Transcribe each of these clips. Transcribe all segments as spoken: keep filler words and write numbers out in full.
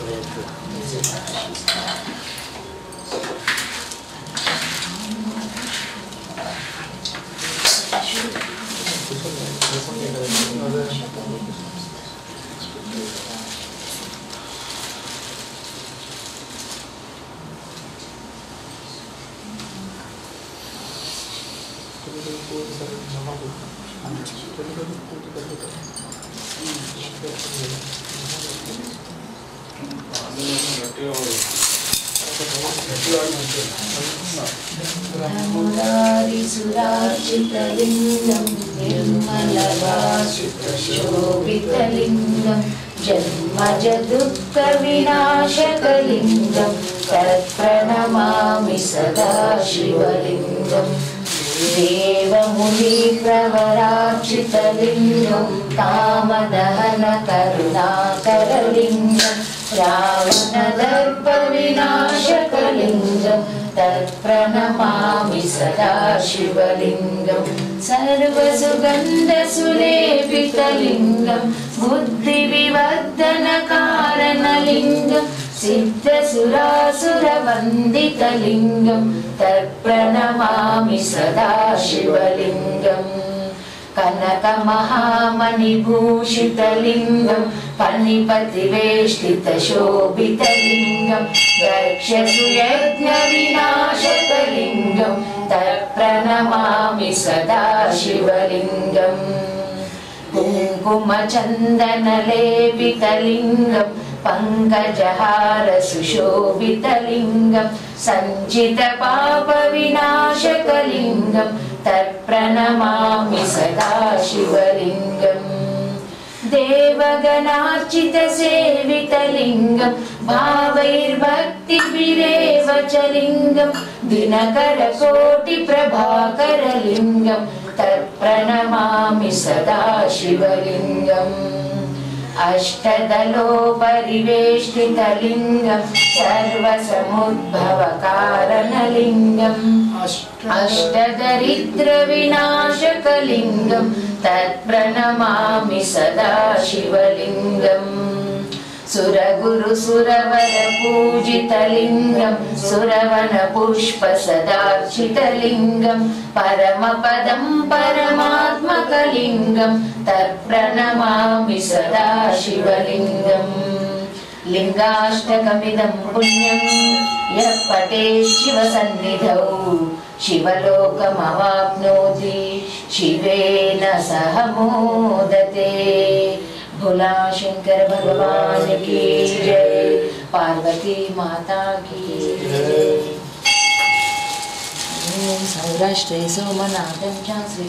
सुरार्चितलिङ्गं निर्मलभाषितशोभितलिङ्गं जन्मजदुःखविनाशकलिङ्गं तत्प्रणमामि सदा शिवलिङ्गं देवमुनिप्रवरार्चितलिङ्गं कामदहनकरुणाकरलिङ्गं रावणदर्पविनाशकलिङ्गं तत्प्रणमामि सदा शिवलिङ्गं सर्वसुगन्धसुलेपितलिङ्गं बुद्धिविवर्धनकारणलिङ्गं सिद्धसुरासुरवन्दितलिङ्गं तत्प्रणमामि सदा शिवलिङ्गम् कनकमहामणिभूषितलिङ्गं फणिपतिवेष्टितशोभितलिङ्गं दक्षसुयज्ञविनाशकलिङ्गं तत्प्रणमामि सदा शिवलिङ्गम् कुङ्कुमचन्दनलेपितलिङ्गं पङ्कजहारसुशोभितलिङ्गं सञ्चितपापविनाशकलिङ्गं तत्प्रणमामि सदा शिवलिङ्गम् देवगणार्चितसेवितलिङ्गं भावैर्भक्तिभिरेव च लिङ्गं दिनकरकोटिप्रभाकरलिङ्गं तत्प्रणमामि सदा शिवलिङ्गम् अष्टदलोपरिवेष्टितलिङ्गं सर्वसमुद्भवकारणलिङ्गम् अष्टदरिद्रविनाशकलिङ्गं तत्प्रणमामि सदा शिवलिङ्गम् सुरगुरुसुरवरपूजितलिङ्गं सुरवनपुष्पसदार्चितलिङ्गं परमपदं परमात्मकलिङ्गं तत्प्रणमामि सदा शिवलिङ्गम् लिङ्गाष्टकमिदं पुण्यं यः पठेत् शिवसन्निधौ शिवलोकमवाप्नोति शिवेन सह मोदते। भोला शंकर भगवान की जय, पार्वती माता की जय। सौराष्ट्रे सोमनाथं च श्री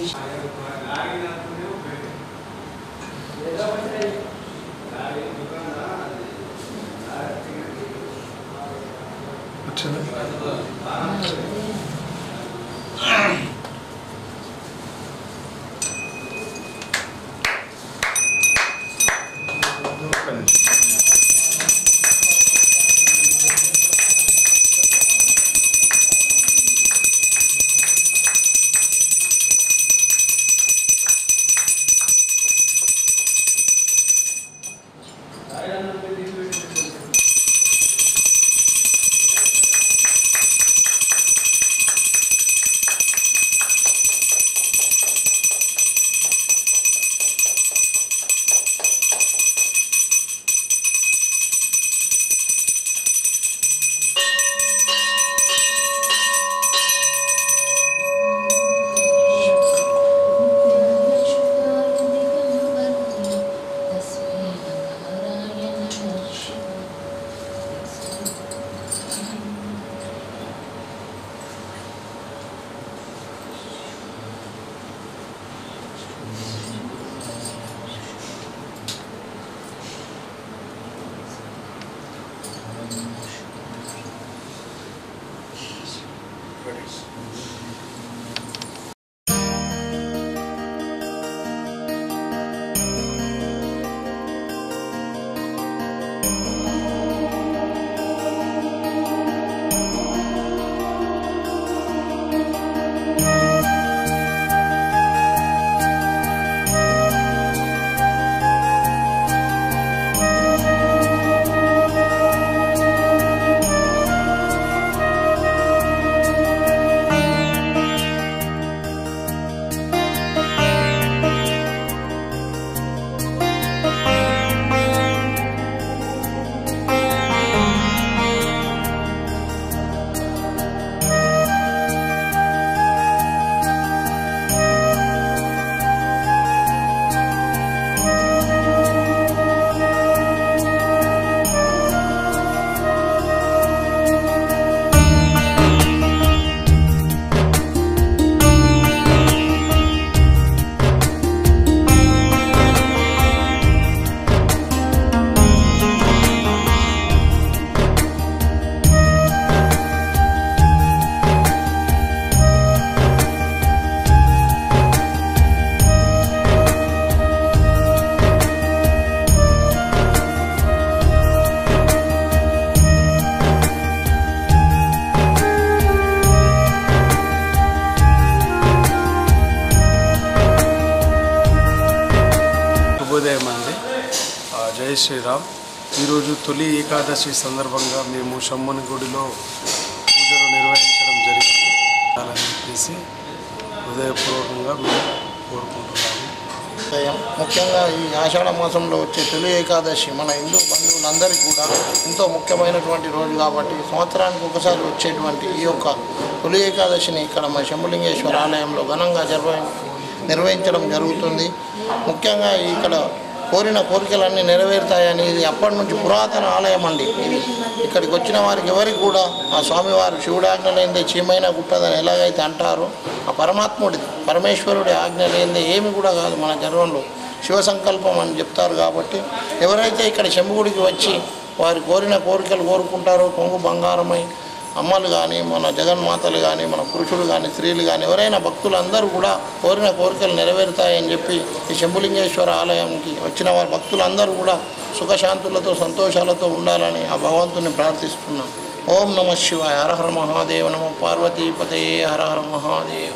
ఈరోజు తొలి ఏకాదశి సందర్భంగా మేము షమ్మని గుడిలో పూజలు నిర్వహించడం జరిగింది అని చెప్పేసి హృదయపూర్వకంగా మేము కోరుకుంటున్నాము. ముఖ్యంగా ఈ ఆషాఢ మాసంలో వచ్చే తొలి ఏకాదశి మన హిందూ బంధువులందరికీ కూడా ఎంతో ముఖ్యమైనటువంటి రోజు కాబట్టి సంవత్సరానికి ఒకసారి వచ్చేటువంటి ఈ యొక్క తొలి ఏకాదశిని ఇక్కడ మా శంభులింగేశ్వర ఆలయంలో ఘనంగా జరవ నిర్వహించడం జరుగుతుంది. ముఖ్యంగా ఇక్కడ కోరిన కోరికలన్నీ నెరవేరుతాయని ఇది అప్పటి నుంచి పురాతన ఆలయం అండి. ఇది ఇక్కడికి వచ్చిన వారికి ఎవరికి కూడా ఆ స్వామివారు శివుడి ఆజ్ఞ లేనిదే చీమైనా గుట్టదని ఎలాగైతే అంటారో ఆ పరమాత్ముడిది పరమేశ్వరుడి ఆజ్ఞ లేనిదే ఏమి కూడా కాదు మన జన్మంలో శివ సంకల్పం అని చెప్తారు. కాబట్టి ఎవరైతే ఇక్కడ శంభుగుడికి వచ్చి వారి కోరిన కోరికలు కోరుకుంటారో కొంగు బంగారమై అమ్మలు కానీ మన జగన్మాతలు కానీ మన పురుషులు కానీ స్త్రీలు కానీ ఎవరైనా భక్తులందరూ కూడా కోరిన కోరికలు నెరవేరుతాయని చెప్పి ఈ శంభులింగేశ్వర ఆలయంకి వచ్చిన వారి భక్తులందరూ కూడా సుఖశాంతులతో సంతోషాలతో ఉండాలని ఆ భగవంతుని ప్రార్థిస్తున్నాం. ఓం నమ శివాయ. హర హర మహాదేవ. నమ పార్వతీపతయే. హర హర మహాదేవ్.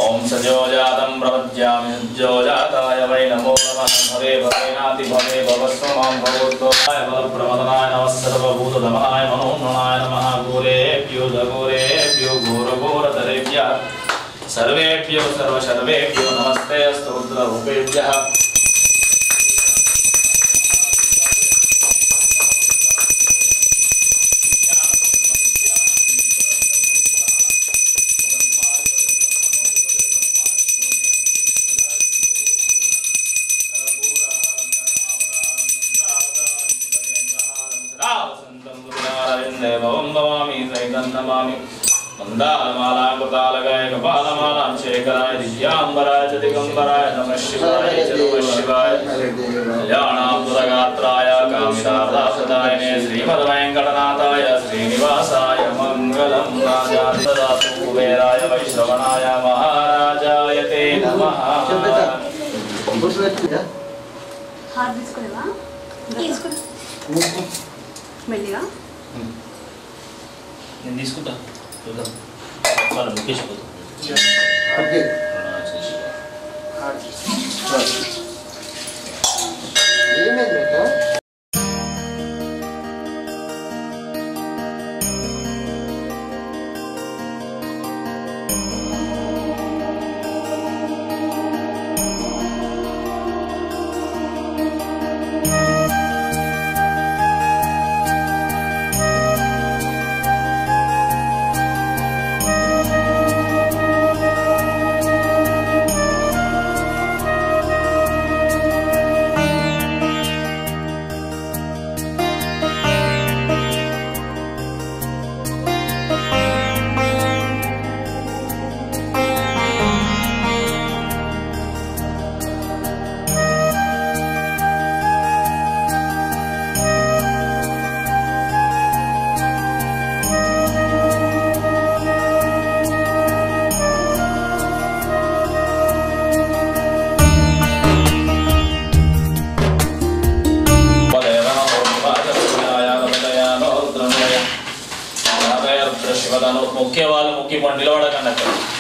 ओम सजोजातं प्रपद्यामि सज्जोजाताय वै नमो नमः भवे भवेनाति भवे भवस्वमां भवोद्भवाय बलप्रमदनाय नमः सर्वभूतदमनाय मनोन्मनाय नमः घोरेभ्यो दघोरेभ्यो घोरघोरतरेभ्यः सर्वेभ्यो सर्वशर्वेभ्यो नमस्ते अस्तु रुद्ररूपेभ्यः मंदालमालांकुतालगाय कपालमालां शेखराय दिव्यांबराय च दिगंबराय नमः शिवाय च नमः शिवाय कल्याणापुरगात्राय कामितार्थदायिने श्रीमद्वेंकटनाथाय श्रीनिवासाय मंगलं राजाधिराज कुबेराय वैश्रवणाय महाराजाय ते नमः। हाथ తీసుకోలేవా తీసుకో మెల్లిగా నేను తీసుకుంటా చూద్దాం వాళ్ళు ముఖేష్ పోదు मुख्य वाले मुख्य मंडलों वाला करना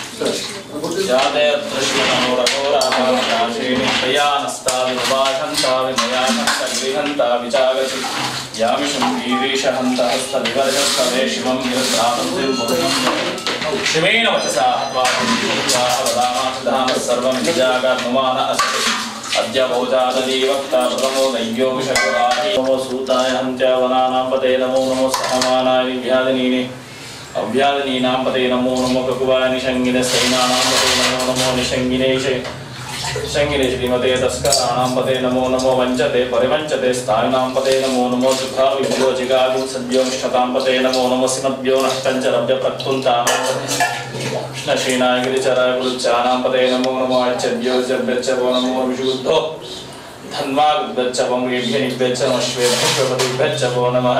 चाहिए जाते दृश्यमानों रघुरामाश्रीनि प्रयानस्ता विभाषन्ता विनयानस्ता गृहन्ता विचागति यामिषं वीरेशहन्ता हस्तविवर्षस्तवे शिवं गिरद्रातं दिवमुदनं शिवेन वचसा हत्वा वदामासुधामः सर्वं निजागर्नुमान अस्ति अद्य भोजादीवक्ता प्रथमो नैयो विषयवाही नमो सूताय हन्त्या वनानां पते नमो नमो सहमानाय विभ्यादिनीनि अव्यादिनीनां पते नमो नमो ककुवाय निषङ्गिने सैनानां पते नमो नमो निषङ्गिनेशे शङ्गिने श्रीमते तस्कराणां पते नमो नमो वञ्चते परिवञ्चते स्थायुनां पते नमो नमो सुखाविभ्यो जिगागु सद्यो निष्ठतां पते नमो नमो सिमद्भ्यो नष्टञ्चरभ्य प्रक्तुन्तानां कृष्णश्रीनाय गिरिचराय गुरुच्चानां पते नमो नमो आच्यभ्यो जभ्यच्चवो नमो विशुद्धो धन्वागुद्धच्चवं वेभ्यनिभ्यच्च नमश्वेभ्यश्वपतिभ्यच्चवो नमः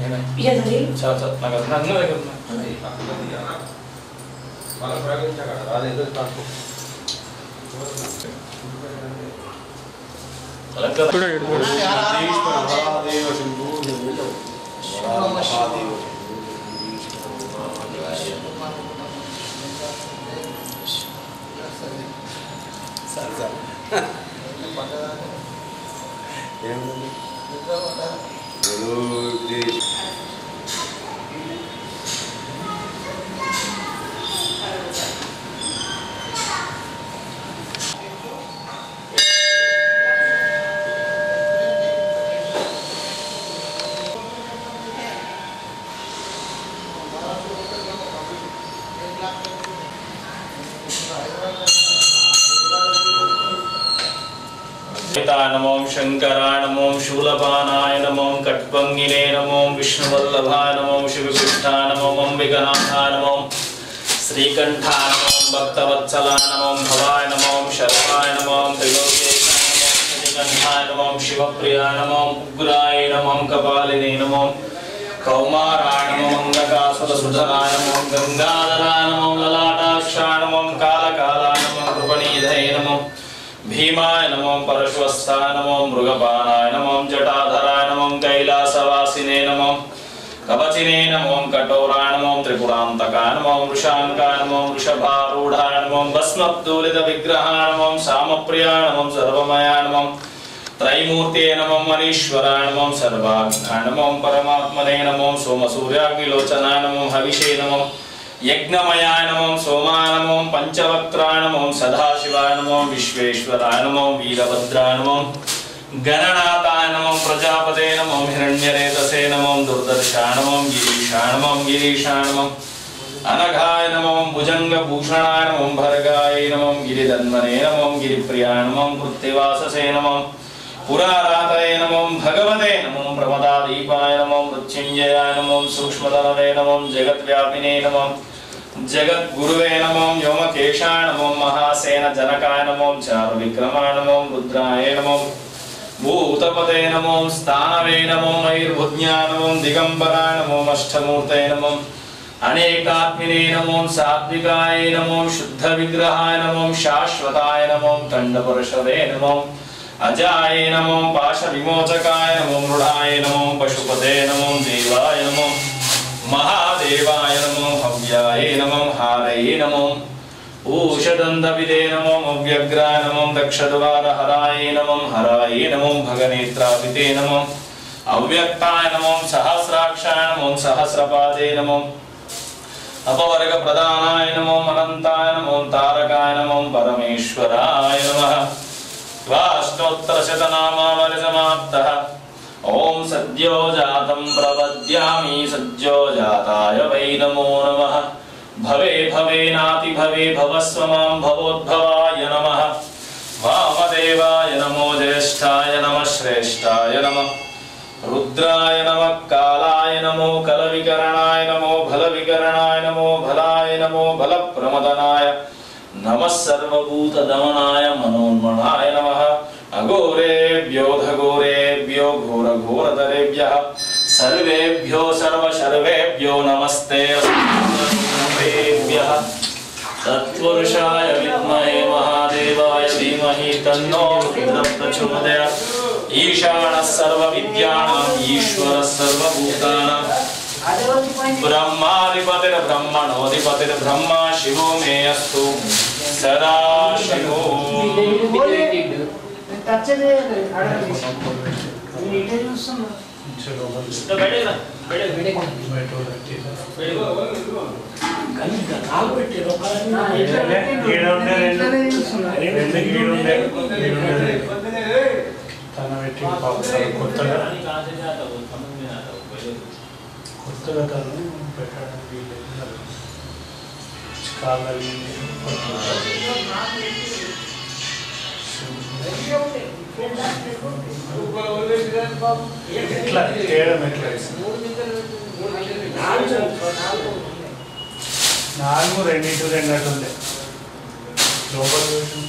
यदि चल चल नगर नगर नगर मला प्रगतीच्या काळात आज एकच टाकतो नमो शंकराय नमो शूलपानाय नमो कट्पंगिने नमो विष्णुवल्लभाय नमो शिवकृष्णाय नमो अंबिकनाथाय नमो श्रीकंठाय नमो भक्तवत्सलाय नमो भवाय नमो शर्वाय नमो त्रिलोकेशाय नमो श्रीकंठाय नमो शिवप्रियाय नमो उग्राय नमो कपालिने नमो कौमाराय नमो अंगकासुरसुधराय नमो गंगाधराय नमो ललाटाक्षाय नमो कालकालाय नमो कृपणीधये नमो भीमाय नमो परश्वस्थाय नमो मृगपानाय नमो जटाधराय नमो कैलासवासिने नमो कवचिने नमो कठोराय नमो त्रिपुरान्तकाय नमो वृषाङ्काय नमो वृषभारूढाय नमो भस्मोद्दोलितविग्रहाय नमो सामप्रियाय नमो सर्वमयाय नमो त्रैमूर्ते नमो मनीश्वराय नमो सर्वाज्ञाय नमो परमात्मने नमो सोमसूर्याग्निलोचनाय नमो हविषे नमो यज्ञमयाय नमो सोमाय नमो पंचवक्त्राय नमो सदाशिवाय नमो विश्वेश्वराय नमो वीरभद्राय नमो गणनाथाय नमो प्रजापते नमो हिरण्यरेतसे नमो दुर्दर्शाय नमो गिरीशाय नमो गिरीशाय नमो अनघाय नमो भुजंगभूषणाय नमो भर्गाय नमो गिरिधन्वने नमो गिरिप्रियाय नमो कृत्तिवाससे नमो पुरारातये नमो भगवते नमो प्रमदादीपाय नमो मृत्युंजयाय नमो सूक्ष्मतनवे नमो जगद्व्यापिने नमो जगद्गुरुवे नमो व्योमकेशाय नमो महासेन जनकाय नमो चारुविक्रमाय नमो रुद्राय नमो भूतपते नमो स्थानवे नमो मयूर्भुज्ञाय नमो दिगंबराय नमो अष्टमूर्ते नमो अनेकात्मिने नमो सात्विकाय नमो शुद्धविग्रहाय नमो शाश्वताय नमो खंडपरशवे नमो अजाय नमो पाशविमोचकाय नमो मृडाय नमो पशुपते नमो देवाय नमो महादेवाय नमो हव्याय नमो हारये नमो ऊषदन्तविदे नमो अव्यग्राय नमो दक्षद्वारहराय नमो हराय नमो भगनेत्रापिते नमो अव्यक्ताय नमो सहस्राक्षाय नमो सहस्रपादे नमो अपवर्गप्रदानाय नमो अनन्ताय नमो तारकाय नमो परमेश्वराय नमः वाष्टोत्तरशतनामावलिसमाप्तः ओम सद्यो जातं प्रपद्यामि सद्यो जाताय वै नमो नमः भवे भवे नाति भवे भवस्व मां भवोद्भवाय नमः वामदेवाय नमो ज्येष्ठाय नमः श्रेष्ठाय नमः रुद्राय नमः कालाय नमो कलविकरणाय नमो भलविकरणाय नमो भलाय नमो भलप्रमदनाय नमः सर्वभूतदमनाय मनोन्मनाय नमः अघोरेभ्यो घोरेभ्यो घोरघोरतरेभ्यः सर्वेभ्यो सर्वशर्वेभ्यो नमस्ते सर्वेभ्यः तत्पुरुषाय विद्महे महादेवाय धीमहि तन्नो रुद्रः प्रचोदयात् ईशानः सर्वविद्यानाम् ईश्वरः सर्वभूतानां ब्रह्माधिपतिर्ब्रह्मणोऽधिपतिर्ब्रह्मा शिवो मे अस्तु सदा शिवो కొత్తగా తను పెట్టడానికి కాళ్ళని ఎట్లా చేయడం ఎట్లా నాలుగు రెండింటి రెండు అటు ఉండే లోపల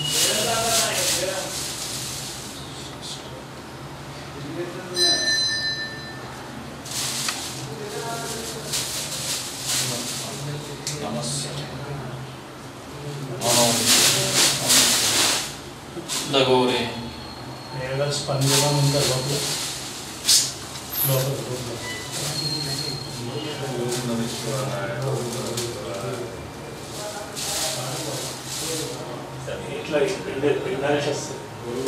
दगोरे ఏదో స్పందన ఉందా లోపల లోపల ఇట్లా పిండాల్సి వస్తుంది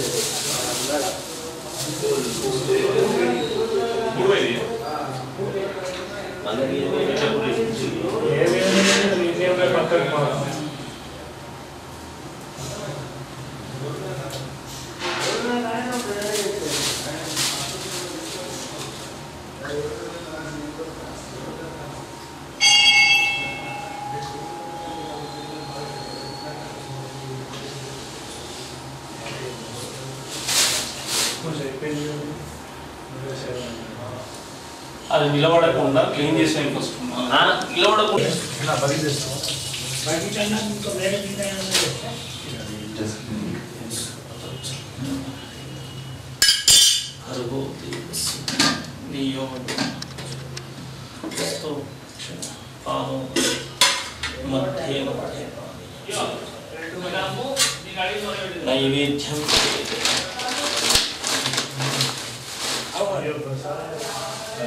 ఏమేమి పక్కన అది నిలబడకుండా క్లీన్ చేసే ఫస్ట్ నిలబడకుండా నైవేద్యం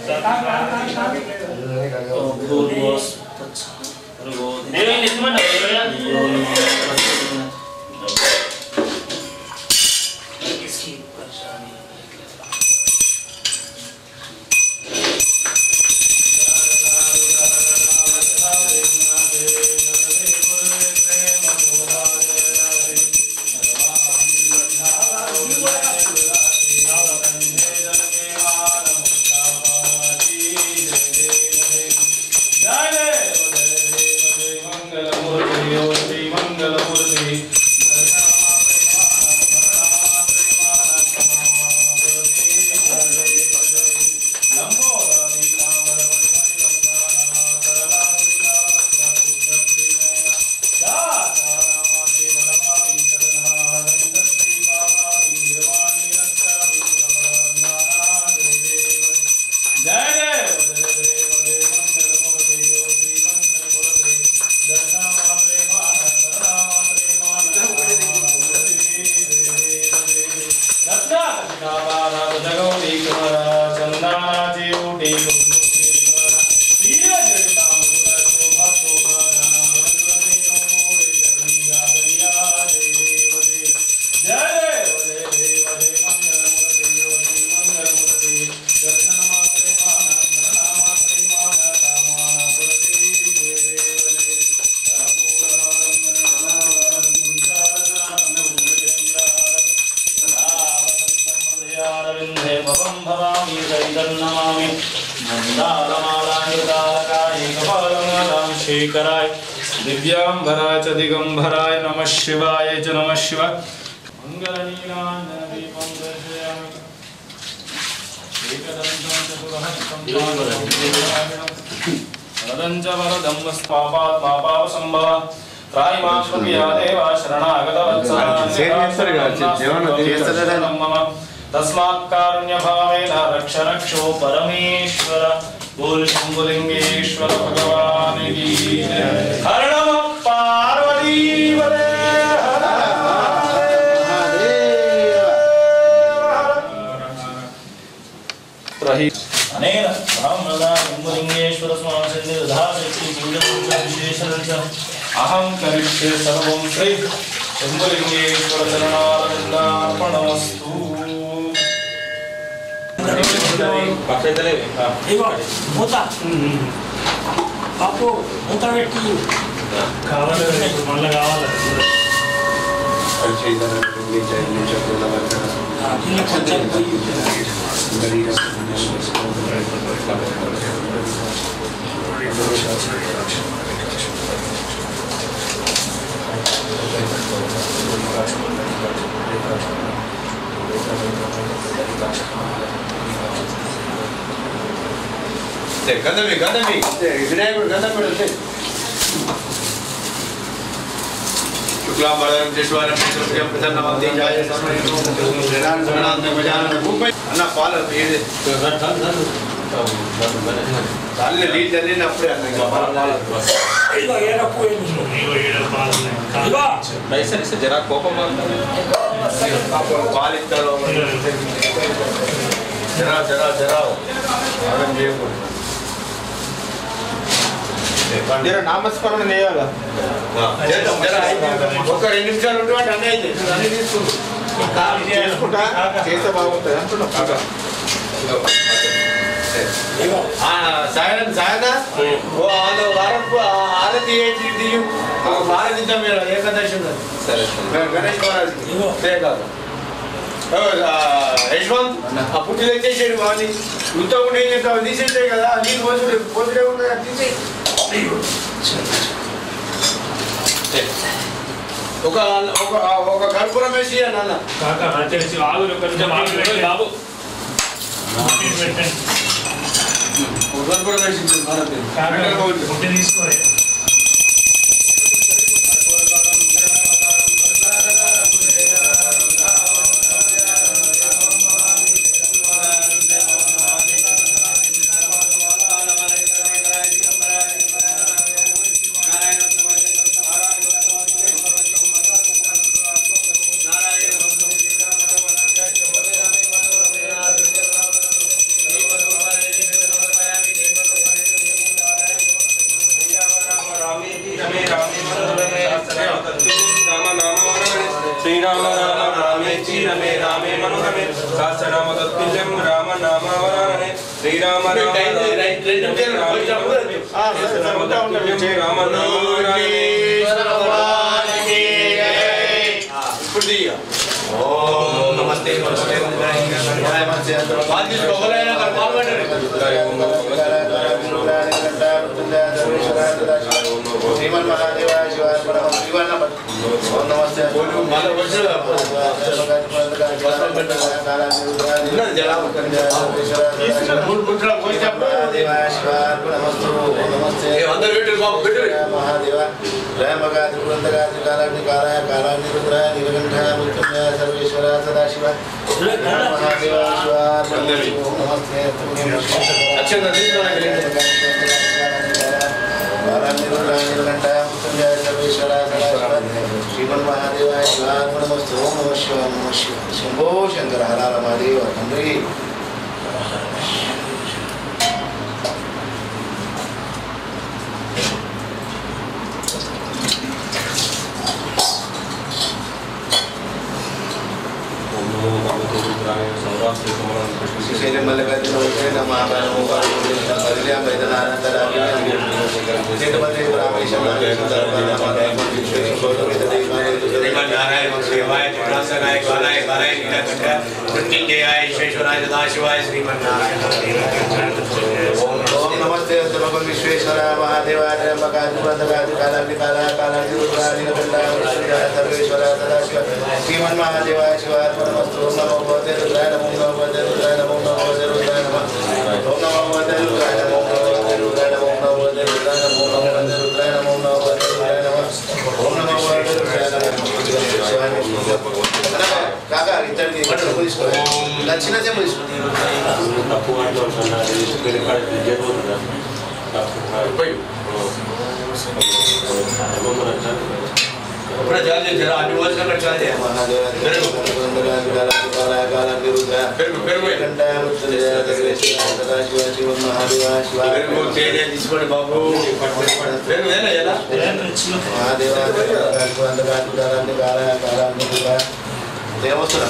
शेखराय दिव्यांबराय च दिगंबराय नमः शिवाय च नमः शिवाय मंगलनीलांजन दीपं दर्शयामि एकदन्तं चतुर्हस्तं वरदं च वरदं वस्पापात् पापावसंभव त्रायमां प्रभया देवा शरणागतवत्सला मम तस्मात् कारुण्यभावेन रक्ष रक्षो परमेश्वर बोल शंभुलिंगेश्वर भगवान की जय। हर नमः पार्वती पते हर महादेव। अनेन ब्राह्मणदा शंभुलिंगेश्वर स्वामिसन्निधानशक्ति पूजनं अहं करिष्ये सर्वं श्री शंभुलिंगेश्वर चरणारविन्दार्पणमस्तु। మూత బాపు మూత పెట్టి కావాలి మళ్ళీ కావాలి గంధమి గంధమి వినాయకుడు గంధం పెడితే శుక్లాంబరం శిశువారం ప్రసన్నవంతి జాయ అన్న పాలు దాన్ని నీళ్ళు చల్లినప్పుడే అన్న జరా కోపం పాలు ఇస్తారు జరా జరా జరా ఆగం చేయకూడదు నామస్మరణ చేయాలా ఒక రెండు నిమిషాలు ఉంటే అన్నీ అయితే అన్ని తీసుకుంటా చేస్తే బాగుంటుంది అంటున్నా సాయం సాయన వారం ఆరతి ఆరతిద్దాం మీరు ఏకాదశి గణేష్ మహారాజ్ కాదు యశ్వంత్ ఆ పుట్టిలు ఎత్తేసాడు బాగుంది ఇంత ఉంటే ఏం చేస్తావు తీసేసాయి కదా నీకు పోతుడే పోతుడే ఉంది తీసే ఒక ఒక కర్పూరం వేసి నాన్న బాబు కర్పూరం వేసి తీసుకోవాలి నారాయణ శ్రీరామ రామ రామేచి రమే రామే మనోరమే సహస్రనామ తత్తుల్యం రామ నామావరాననే శ్రీరామ రామ రామ నామావరాననే ఓం నమస్తే నమస్తే శ్రీమన్ మహాదేవాయ శివాయ ఓం నమస్తే మహాదేవ త్రయంబకాది పురంధకాది కాలాగ్ని కాలాయ కాలాగ్ని రుద్రాయ నీలకంఠాయ మృత్యుంజయ సర్వేశ్వర సదాశివ మహాదేవ శివాయ ఓం నమస్తే శ్రీమన్ మహాదేవాయ శివాత్మనమస్తు ఓం నమ శివ నమ శివ శంభో శంకర హర మహాదేవ తండ్రి नमस्ते भगवान विश्वेश्वर महादेवाय त्र्यंबकादि पुरंदरादि कालाग्नि कालाय कालाग्नि रुद्राय नीलकंठाय मृत्युंजय सर्वेश्वर सदाशिव श्रीमन् महादेवाय शिवात्मनमस्तु ओम नमो भगवते रुद्राय नमो भगवते रुद्राय नमो भगवते रुद्राय नमः ओम नमो भगवते रुद्राय नमो भगवते रुद्राय नमो भगवते रुद्राय नमो भगवते रुद्राय नमो भगवते रुद्राय नमः ओम नमो भगवते रुद्राय नमो काका इतनी बटर पुलिसको लक्षण चाहिँ पुलिसको अपना जाने जरा आने वाले का चला जाए महादेव फिर फिर फिर में घंटा मुझसे सदा शिव शिव महादेव शिव फिर वो तेरे जिसपर बाबू फिर में ना यार महादेव अंधकार कुदारा निकाला काला निकाला देवसुरा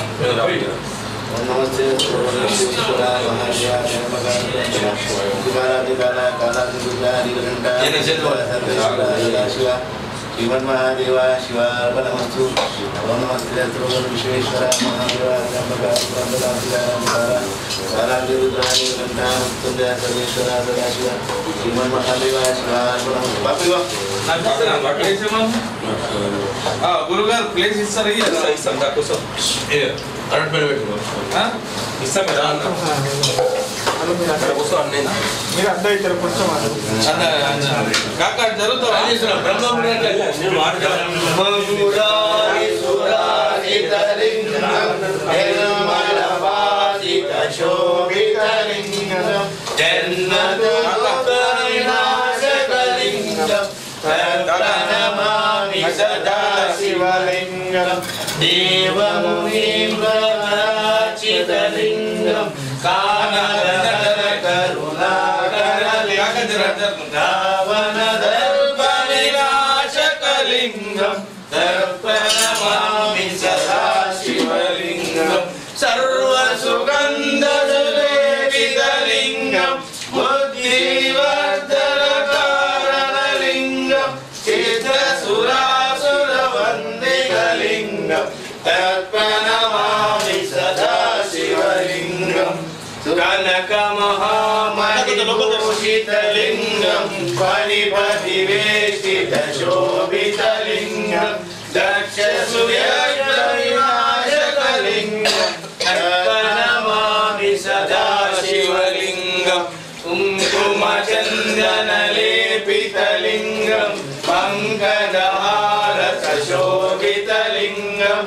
नमस्ते शिवरा महादेव काला निकाला काला निकाला नीलकंठा शिव श्रीमन् महादेवाय शिवार्पणमस्तु ओम नमस्ते भगवान विश्वेश्वर महादेवाय कालाग्नि रुद्राय नीलकंठाय मृत्युंजय सर्वेश्वर सदाशिव श्रीमन् महादेवाय शिवार्पणमस्तु बापू గురుగారు ప్లేస్ ఇస్తారు ఇస్తాం దాకోసం అరటి మీద పెట్టుకో ఇస్తాం కదా మీరు అర్థం అవుతారు కొంచెం కాకా జరుగుతా శివలింగం దేవమునిచితలింగం కానగర కరుణాకరలింగం తర్పణమామి సదా శివలింగం సర్వసుగంధలేపితలింగం బుద్ధివర్ధనకారణలింగం చిత్రసురాసురవందికలింగం తర్పణమామి సదా శివలింగం కనకమహామణిభూషితలింగం ఫణిపతివేష్టితశోభితలింగం దక్షసూర్యవినాశకలింగం తర్పణమామి సదా శివలింగం కుంకుమచందనలేపితలింగం పంకజహారతశోభితలింగం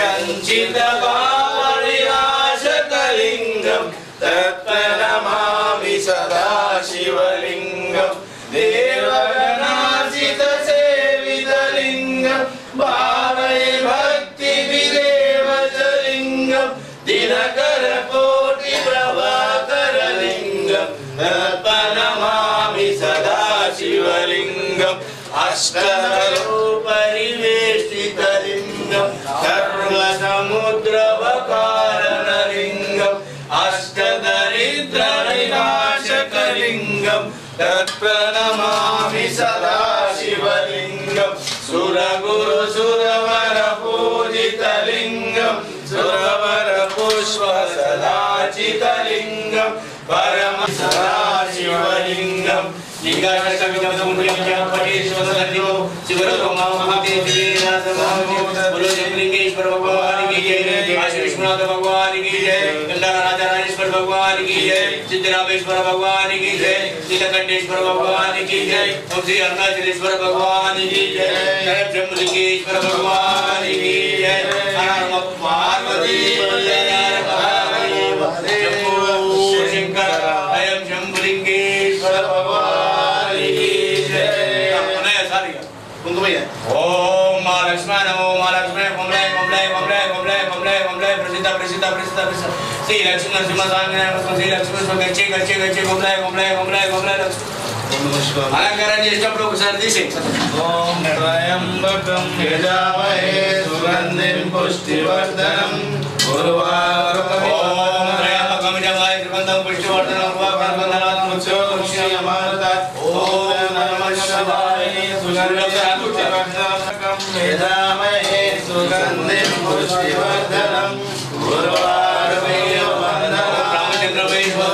సంచితపావనినాశకలింగం తర్పణమామి సదా శివలింగం దేవగణాసిత సేవితలింగం భావై భక్తి విదేవచలింగం దినకర కోటి ప్రభాకరలింగం తర్పణమామి సదా శివలింగం అష్టరూపరివేష్టితలింగం तत्प्रणमामि सदा शिवलिङ्गं सुरगुरु सुरवर पूजितलिङ्गं सुरवर पुष्प सदाचितलिङ्गं परम सदा शिवलिङ्गं लिंगेश्वर भगवान की जय, काशी विश्वनाथ भगवान की जय, गंगारा राजा राजेश्वर भगवान की जय, सिद्धरामेश्वर भगवान की जय, नीलकंठेश्वर भगवान की जय, ओम श्री अरुणाचलेश्वर भगवान की जय, जय ब्रह्मलिंगेश्वर भगवान की जय, हर नम पार्वती शंकर अयम शंभुलिंगेश्वर भगवान की जय। ओम माँ लक्ष्मण नमो माँ लक्ष्मण ओम लय ओम लय ओम लय ओम लय ओम लय ओम लय प्रसिद्ध प्रसिद्ध प्रसिद्ध प्रसिद्ध श्री लक्ष्मी नरसिंह स्वामी श्री लक्ष्मी गच्छे गच्छे गच्छे ओम लय ओम लय ओम लय ओम लय अलंकारण इष्टप्रो सर्दी से ओम त्र्यंबकं यजामहे सुगंधिं पुष्टिवर्धनं उर्वारुकं ओम त्र्यंबकं यजामहे सुगंधिं पुष्टिवर्धनं उर्वारुकं मुच्योदक्षिणमारुतात् ओम नमः शिवाय सुगंधिं पुष्टिवर्धनं यजामहे सुगंधिं पुष्टिवर्धनं उर्वारुकं रामचंद्र वैष्णव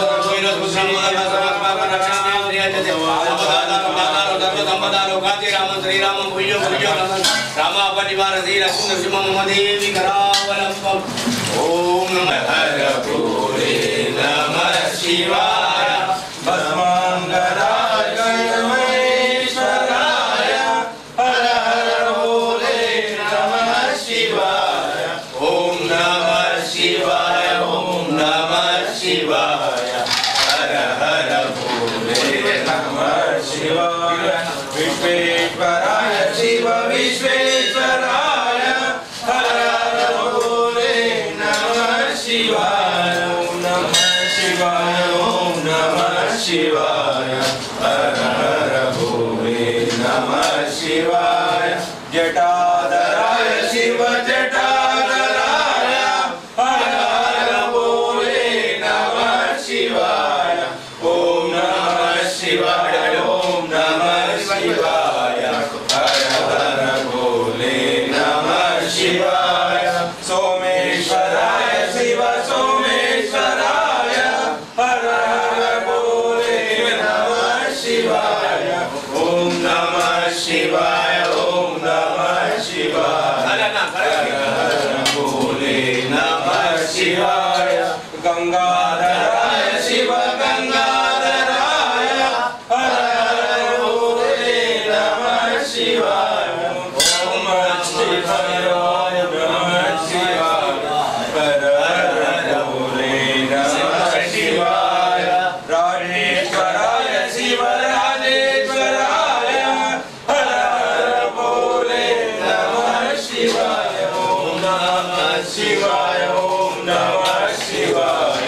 राम श्री राम भूयो भूयो रामा परिवार श्री लक्ष्मी नरसिंह देवी करावलंबम ओम नमः हर भोले नमः शिवाय भस्मांगराय गणेश्वराय हर हर भोले नमः शिवाय ओम नमः शिवाय ओम नमः शिवाय हर हर भोले नमः शिवाय विश्वेश्वराय शिव विश्वेश्वराय हर हर भोले नमः शिवाय ओम नमः शिवाय ओम नमः शिवाय हर हर भोले नमः शिवाय जटाधराय शिव जटाधराय हर हर भोले नमः शिवाय ओम नमः शिवाय ओम नमः शिवाय हर हर भोले नमः शिवाय सोमेश्वराय शिव सोमेश्वराय हर हर भोले नमः शिवाय ओम नमः शिवाय ओम नमः शिवाय हर हर भोले नमः शिवाय गंगाधराय शिव गंगाधराय हर हर भोले नमः शिवाय ओम नमः शिवाय नमः शिवाय हर हर भोले नमः शिवाय राजेश्वराय शिव राजेश्वराय हर हर भोले नमः शिवाय ओम नमः शिवाय ओम नमः शिवाय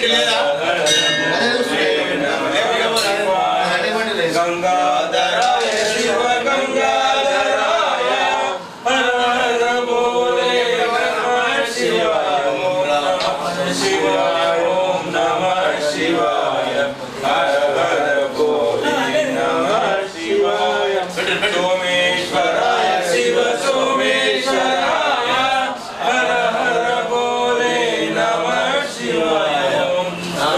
गंगाधराय शिव गंगाधराय हर हर भोले नमः शिवाय ओम नमः शिवाय ओम नमः शिवाय हर हर भोले नमः शिवाय सोमेश्वराय शिव सोमेश्वराय हर हर भोले नमः शिवाय ओम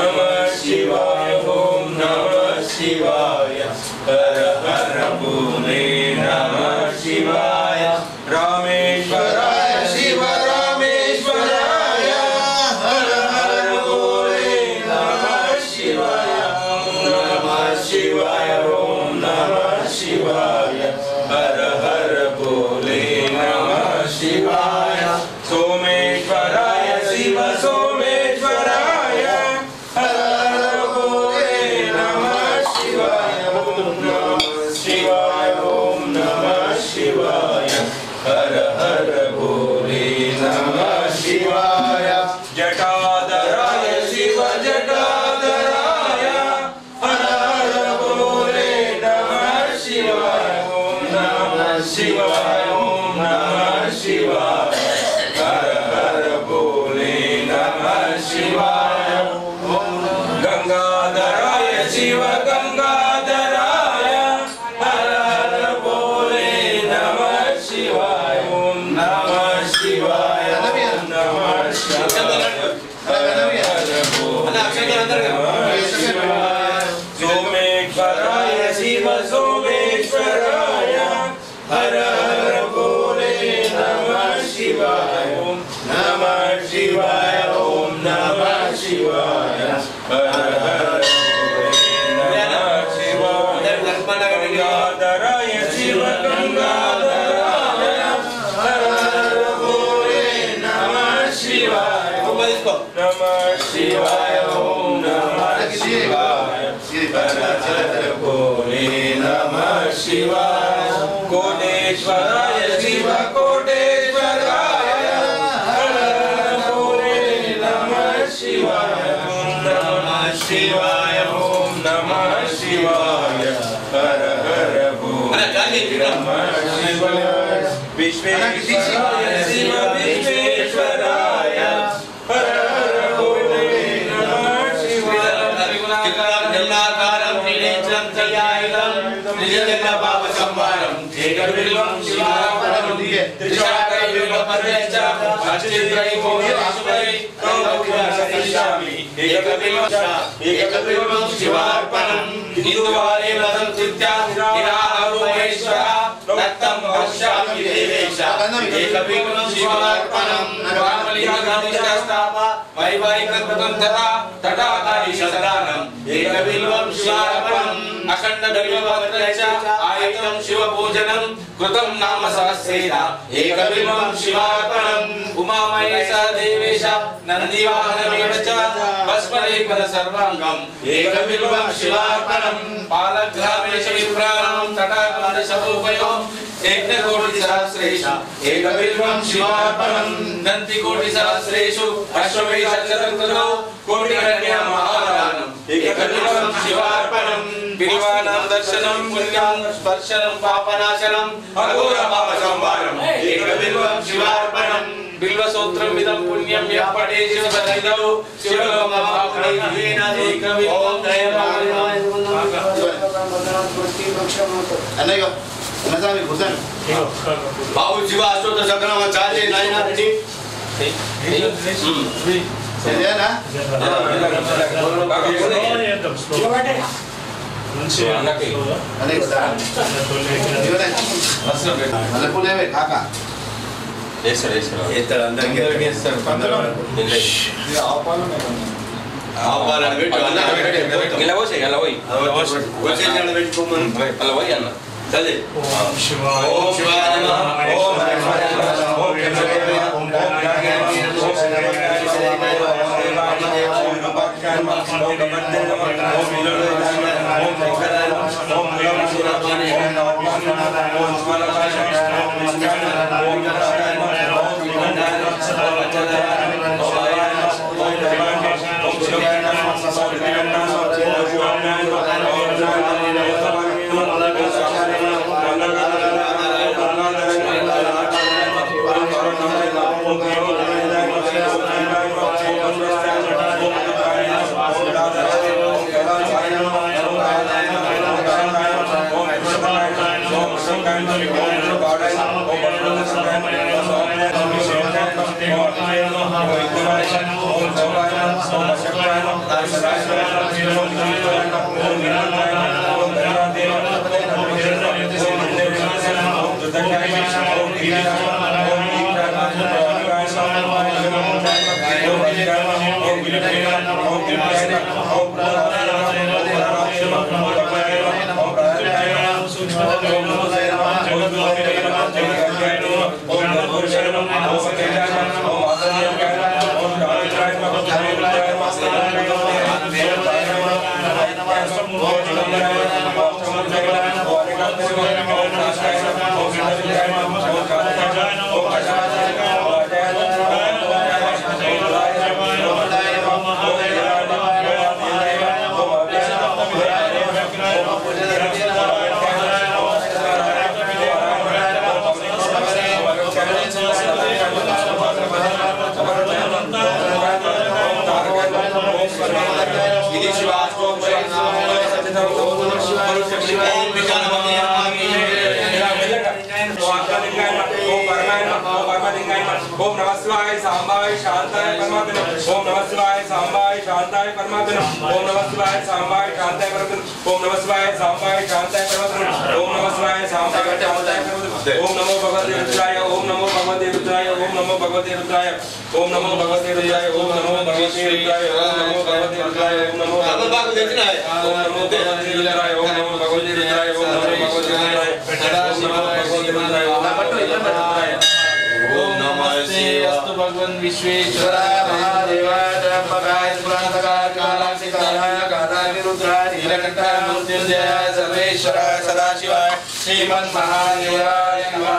शिवाय ओम नमः शिवाय ओम नमः शिवाय हर हर नमः शिवाय गंगाधराय शिव गंगाधराय हर हर भोले नमः शिवाय नमः शिवाय ओम नमः शिवाय हर हर भोले नमः शिवाय कोटेश्वराय शिव कोटेश्वराय हर हर भोले नमः शिवाय ओम नमः शिवाय ओम नमः शिवाय हर हर भोले नमः शिवाय विश्वेश्वराय शिव विश्वेश्वराय हर हर भोले नमः शिवाय जन्नाकारं त्रिनेत्रं त्रयायुधं त्रिजगन्नापापसंहारं एकबिल्वं शिवार्पणं त्रिशाकैर्बिल्वपत्रश्च अष्टत्रयीभूतेश्वरै कौमुदीशामि एकबिल्वं एकबिल्वं शिवार्पणं हिन्दुवारेण संस्कृत्या निराहारोमेश्वरः रक्तं पश्यामि देवेश एकबिल्वं शिवार्पणं ब्राह्मणिकानिष्ठास्ताप वैवाहिककृतं तथा तटाकारिशतदानम् एकबिल्वं शिवार्पणम् अखण्डबिल्वपत्रश्च आयुधं शिवपूजनं कृतं नाम सहस्रेण एकबिल्वं शिवार्पणम् उमामहेश देवेश नन्दिवाहनमेव च भस्मलेपन सर्वाङ्गम् एकबिल्वं शिवार्पणम् पालग्रामेश विप्राणां तटाकारिशतोपयोम् एककोटिसहस्रेषु एकबिल्वं शिवार्पणं दन्तिकोटिसहस्रेषु अश्वमेधचतुर्दशो कोटिकन्यामहादानम् एकबिल्वं शिवार्पणं बिल्वानां दर्शनं पुण्यं स्पर्शनं पापनाशनम् अघोरपापसंहारम् एकबिल्वं शिवार्पणं बिल्वसूत्रम् इदं पुण्यं यः पठेत् शिवसन्निधौ शिवलोकमाप्नोतीन एकबिल्वं अनेक नजामी भोजन बाबू जीवा अष्टोत्तर शतनाम चाले नायना रेडी है ना अनेक जीवन अने पुलेवे काका ऐसा ऐसा इतर अंदर के सर पंद्रह आवाला बेटो अंदर बेटो गला वो से गला वही वो से जाने बेटो मन गला वही अन्ना चले ओम शिवाय ओम शिवाय नमः ओम शिवाय नमः ओम शिवाय नमः ओम शिवाय सांबाय शांताय परमात्मने ओम नमः शिवाय सांबाय शांताय परमात्मने ओम नमः शिवाय सांबाय शांताय परमात्मने ओम नमः शिवाय सांबाय शांताय परमात्मने ओम नमः शिवाय सांबाय शांताय परमात्मने ओम नमो भगवते रुद्राय ओम नमो भगवते रुद्राय ओम नमो भगवते रुद्राय ओम नमो भगवते रुद्राय ओम नमो भगवते रुद्राय ओम नमो भगवते रुद्राय ओम नमो भगवते रुद्राय ओम नमो भगवते रुद्राय ओम नमो भगवते रुद्राय ओम नमो भगवते रुद्राय ओम नमो भगवते रुद्राय ओम नमः शिवास्तु भगवान विश्वेश्वराय महादेवाय त्र्यंबकाय पुराणकाय कालांसिकाय कालाग्निरुद्राय नीलकंठाय मृत्युंजयाय सर्वेश्वराय सदाशिवाय श्रीमन्महादेवाय नमः।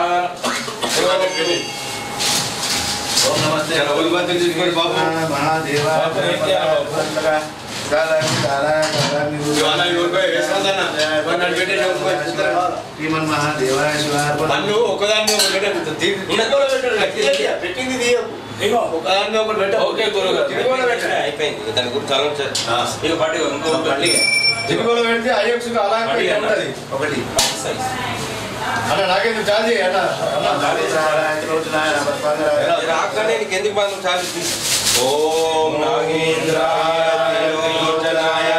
ओम नमस्ते भगवते जिसको बाबू महादेवाय त्र्यंबकाय कालांसिकाय कालाग्निरुद्राय శ్రీమన్ మహాదేవాయ శివాయ పన్ను ఒకదాన్ని ఒకటి పెట్టింది ఒకదాన్ని ఒకటి పెట్ట ఓకే గురువు అయిపోయింది దాని గురించి ఆలోచించారు ఇక పాటి ఇంకో జిగులో పెడితే అయ్యక్షకు అలా ఉంటుంది ఒకటి అన్న నాకేందుకు చార్జ్ అన్న రాగానే నీకు ఎందుకు మనం చార్జ్ ఓం నాగేంద్రాయ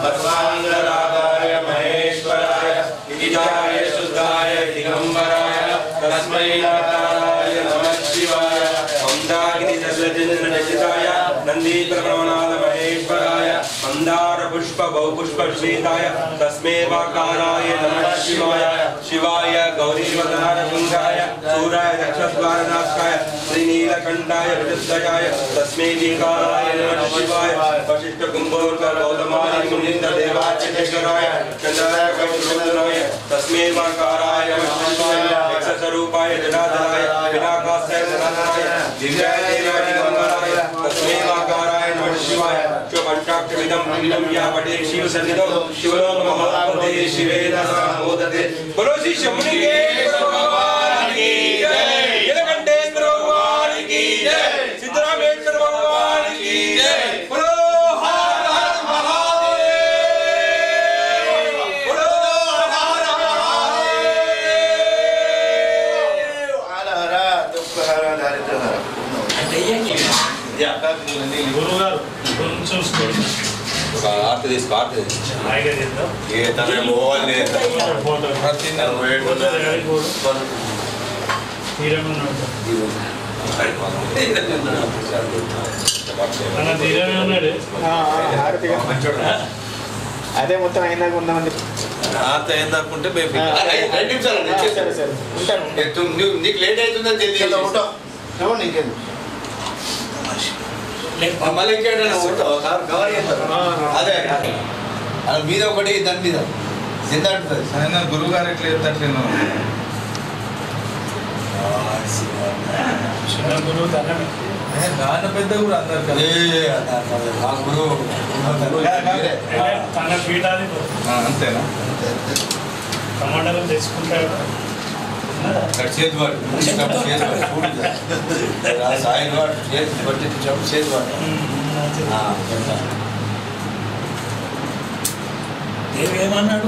మహేశ్వరాయ ईशाय शुद्धाय दिगंबराय तस्मै नारायणाय नमः शिवाय मंदाकिनी सस्यजनरचिताय नंदीप्रभवनाथ महेश्वराय मंदार पुष्प बहुपुष्प श्वेताय तस्मै वाकाराय नमः शिवाय शिवाय गौरीवदनाय कुंजाय सूराय दक्षद्वारनाशाय श्रीनीलकंठाय विदुद्दयाय तस्मै नीकाराय नमः शिवाय वशिष्ठ कुंभोर्क गौतमाय मुनीन्द्र देवाच्येश्वराय चंद्राय कौशलोदनाय तस्मै वाकाराय नमः शिवाय यक्षस्वरूपाय जनार्दनाय विनाकास्ताय जनार्दनाय दिव्याय देवाय दिगंबराय तस्मै वाकाराय नमः शिवाय पंचाक्षरिदं पीडं या पठे शिव सन्निधौ शिवो नमः शिवेन मोदते बोलो श्री शंभुनि के भगवान की जय नीलकंठेश्वर भगवान की जय सिद्धरामेश्वर भगवान की जय बोलो हर हर महादेव बोलो हर हर महादेव हर हर दुख हर दारिद्र्य हर या గురుగారు కొంచెం స్కోర్ ఆర్తి తీసుకో ఆర్తి హాయిగా చేద్దాం ఏ తన పోవాలి ఫోటో తీరమే ఉన్నాడు అదే మొత్తం అయినాక ఉందామని ఆర్తి అయిందాకుంటే సరే సరే ఉంటాను నీకు లేట్ అవుతుందని తెలియదు ఉంటావు నీకేందు మళ్ళీ ఇంకేటైనా ఉంటావు కవర్ చేస్తారు అదే అది మీద ఒకటి దాని మీద ఎంత అంటుంది ఆయన గురువు గారు ఎట్లా చెప్తాను చిన్న గురువు దండమే నాన్న పెద్ద కూడా అందరు తన పీఠాది అంతేనా కమాండలం తెచ్చుకుంటాడు చేతి వాడు సాయి వాడు చేతి పట్టి చెప్పు చేతి వాడు దేవు ఏమన్నాడు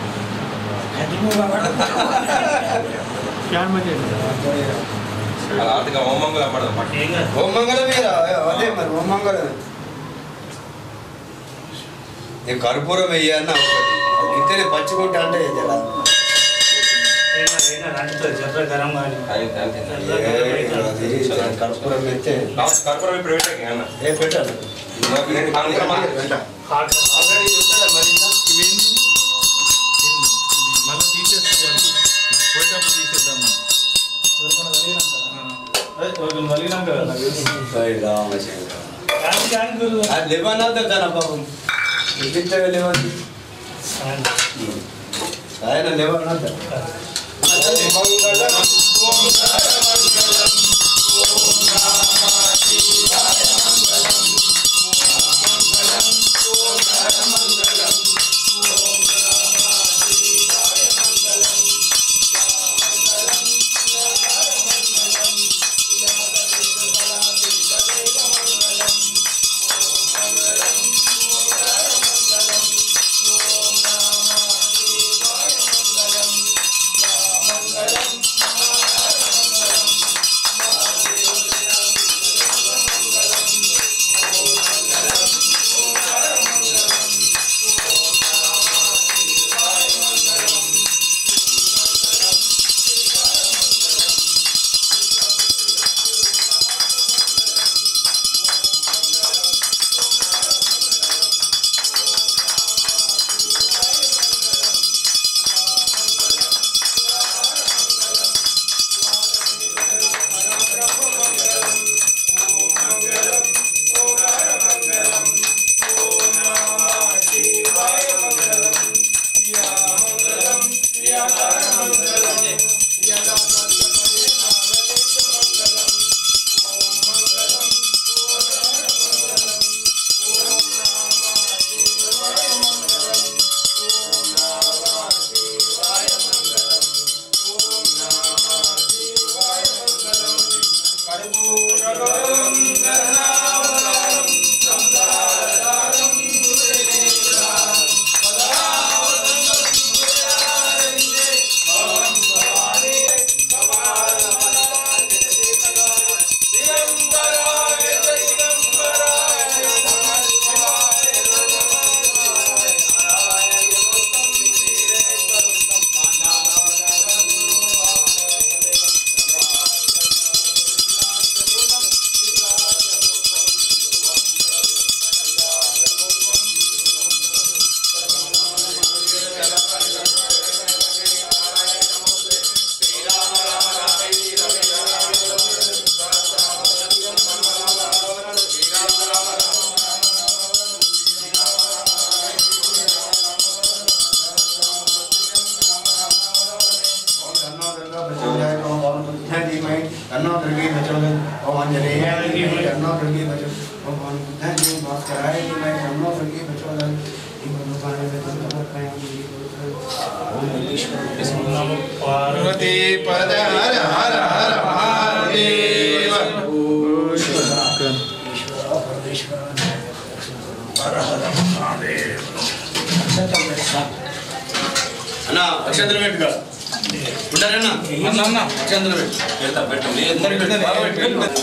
ఆర్థిక హోమంగా పడదు ఓం మంగళం మీద అదే మరి ఓం మంగళం నేను కర్పూరం వెయ్యన్న ఒకటి ఇద్దరే పచ్చుకుంటా అంటే జరా జర్ర గరం కానీ కర్పూరం పెడితే కర్పూరం ఇప్పుడు పెట్టాక అన్న ఏ పెట్టాలి ఆల్రెడీ ఉంటుందా మరి మళ్ళీ తీసేస్తాం పోయేటప్పుడు తీసేద్దాం అది లేవన్నా కదా బాబు చూపించగా లేవని ఆయన లేవన్నా पार्वती पद हर हर हर महादेव అన్నా అక్షంతలు పెట్టుగా ఉంటారన్నా అన్న అన్న అక్షంతలు పెట్టు పెడతా పెట్టు మీ అందరికి పెట్టు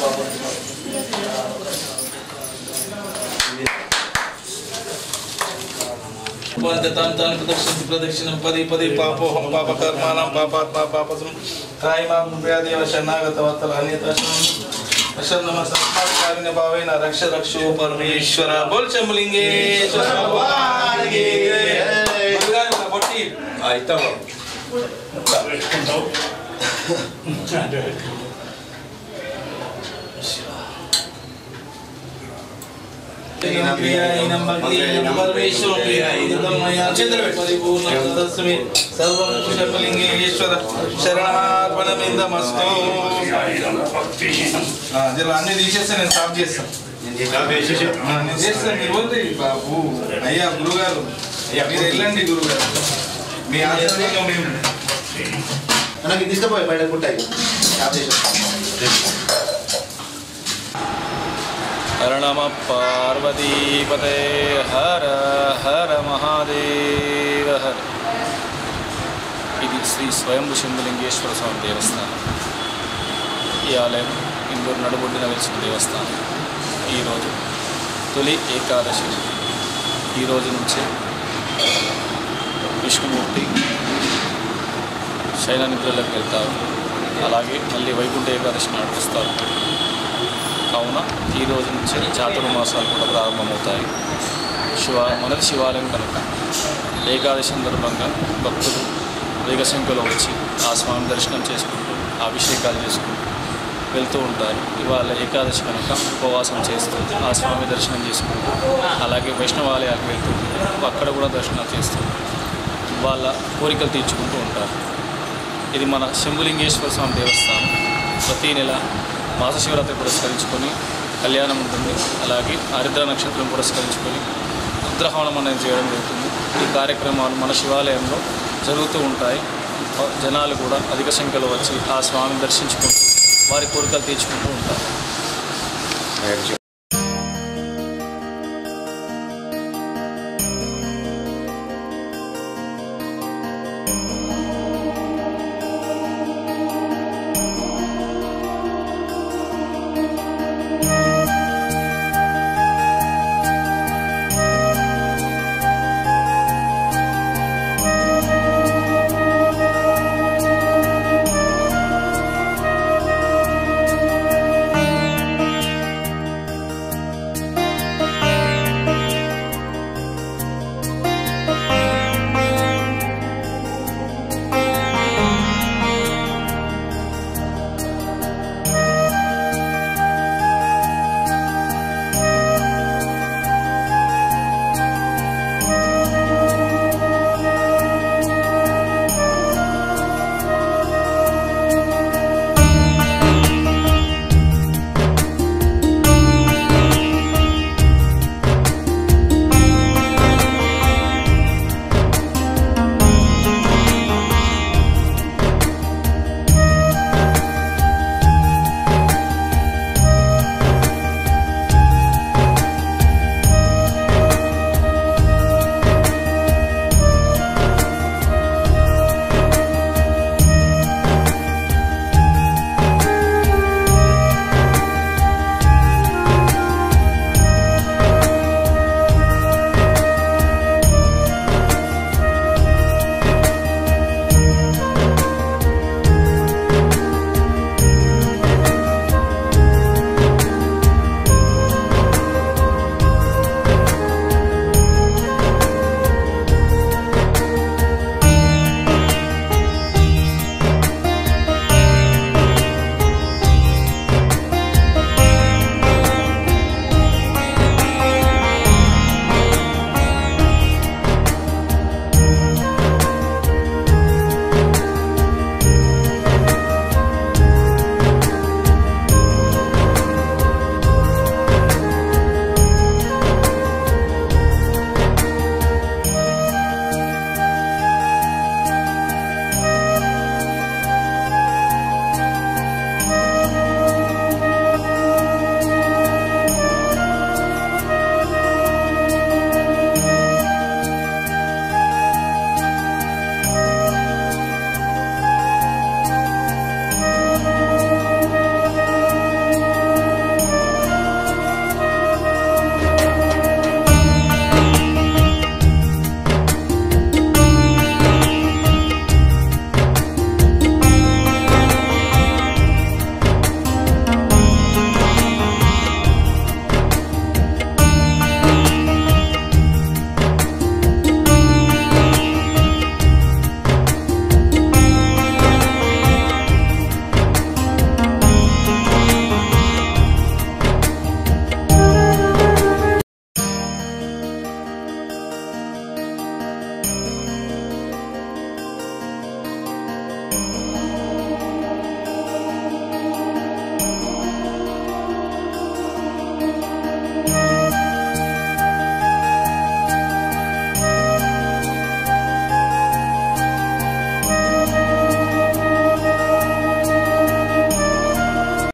तान प्रदक्षिण प्रदक्षिण पदि पदि पापोहम पाप कर्माणां पापात्मा पापसं त्रायमां व्यादेव शरणागत वत्सल अन्यथा शरणम संस्कारकारिण भावेन रक्ष रक्षो परमेश्वर बोल शंभुलिंगेश्वर भगवान की जय भगवान बोटी आइता అన్ని తీసేస్తే నేను స్టాప్ చేస్తాను నేను చేస్తాను మీరు బాబు అయ్యా గురుగారు మీరు వెళ్ళండి గురుగారు మీ ఆశ్రమంలో మేము మనకి తీసుకుపోయి బయట ఉంటాయి స్టాప్ చేసేస్తాం हर नम पार्वतीपते हर हर महादेव हर ఇది శ్రీ స్వయంభు శంభులింగేశ్వర స్వామి దేవస్థానం. ఈ ఆలయం ఇందూరు నడుబొడ్డున వెలిసిన దేవస్థానం. ఈరోజు తొలి ఏకాదశి. ఈరోజు నుంచే విష్ణుమూర్తి శయన నిద్రలోకి వెళ్తారు. అలాగే మళ్ళీ వైకుంఠ ఏకాదశి నాడు వస్తారు. కావున ఈ రోజు నుంచి చాతుర్మాసాలు కూడా ప్రారంభమవుతాయి. శివ మనది శివాలయం కనుక ఏకాదశి సందర్భంగా భక్తులు వేగ సంఖ్యలో వచ్చి ఆ స్వామి దర్శనం చేసుకుంటూ అభిషేకాలు చేసుకుంటూ వెళ్తూ ఉంటారు. ఇవాళ ఏకాదశి కనుక ఉపవాసం చేస్తూ ఆ స్వామి దర్శనం చేసుకుంటూ అలాగే వైష్ణవాలయాలకు వెళ్తూ అక్కడ కూడా దర్శనం చేస్తూ వాళ్ళ కోరికలు తీర్చుకుంటూ ఉంటారు. ఇది మన శంభులింగేశ్వర స్వామి దేవస్థానం. ప్రతీ నెల మాస శివరాత్రి పురస్కరించుకొని కళ్యాణం ఉంటుంది. అలాగే ఆరిద్ర నక్షత్రం పురస్కరించుకొని రుద్రహవనం అనేది చేయడం జరుగుతుంది. ఈ కార్యక్రమాలు మన శివాలయంలో జరుగుతూ ఉంటాయి. జనాలు కూడా అధిక సంఖ్యలో వచ్చి ఆ స్వామిని దర్శించుకుంటూ వారి కోరికలు తీర్చుకుంటూ ఉంటారు.